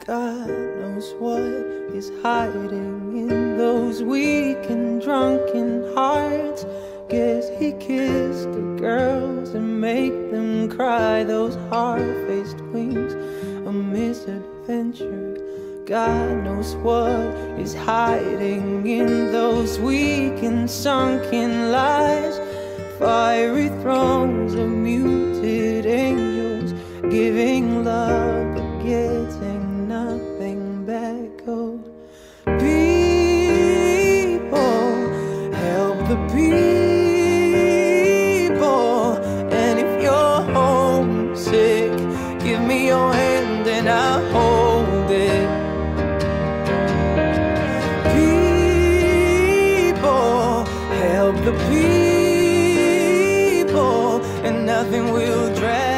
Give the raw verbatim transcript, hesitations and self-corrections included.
God knows what is hiding in those weak and drunken hearts. Guess he kissed the girls and make them cry. Those hard-faced queens, a misadventure. God knows what is hiding in those weak and sunken lies. Fiery thrones of muted angels, giving love but getting nothing back. Oh, people, help the people. And if you're homesick, give me your hand and I'll hold it. People, help the people, and nothing will drag